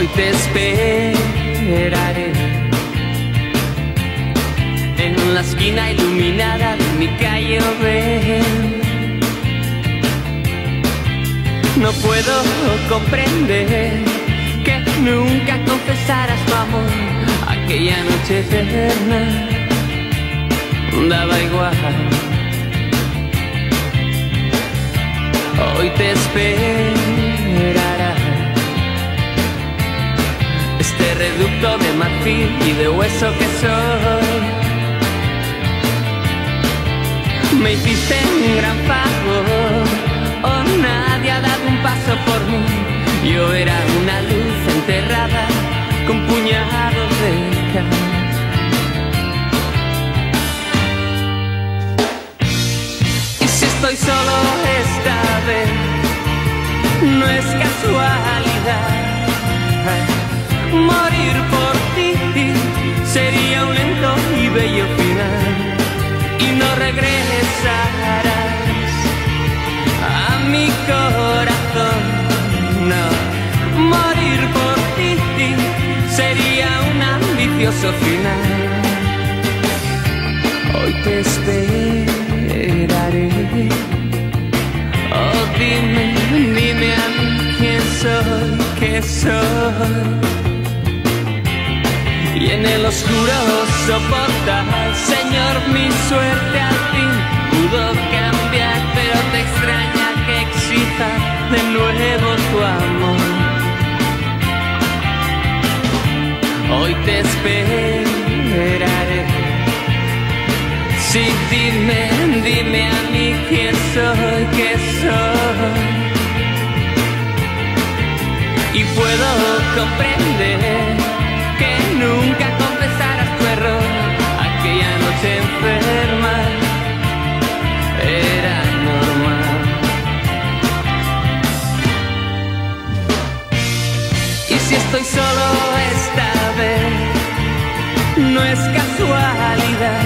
Hoy te esperaré en la esquina iluminada de mi calle Oven. No puedo comprender que nunca confesaras tu amor aquella noche eterna. Daba igual. Hoy te esperará este reducto de marfil y de hueso que soy. Me hiciste un gran favor, oh, nadie ha dado un paso por mí. Yo era una luz enterrada con puñados de cal. Y si estoy solo esta vez, no es casualidad. Morir por ti sería un lento y bello final, y no regresarás a mi corazón. No, morir por ti sería un ambicioso final. Hoy te esperaré. Oh, dime a mí quién soy, qué soy. Y en el oscuro soportar, Señor, mi suerte al fin pudo cambiar, pero te extraña que exija de nuevo tu amor. Hoy te esperaré. Sí, dime a mí quién soy, qué soy. Y puedo comprender que nunca confesaras tu error aquella noche enferma. Era normal. Y si estoy solo esta vez, no es casualidad.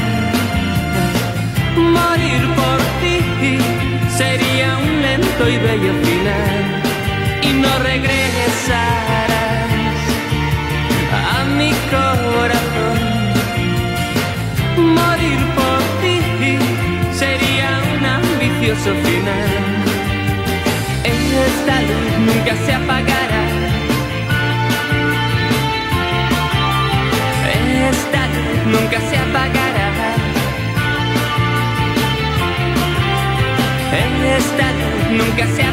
Morir por ti sería un lento y bello final, y no regresarás a mi corazón. Morir por ti sería un ambicioso final. Esta luz nunca se apagará. Esta luz nunca se apagará. Esta luz nunca se apagará.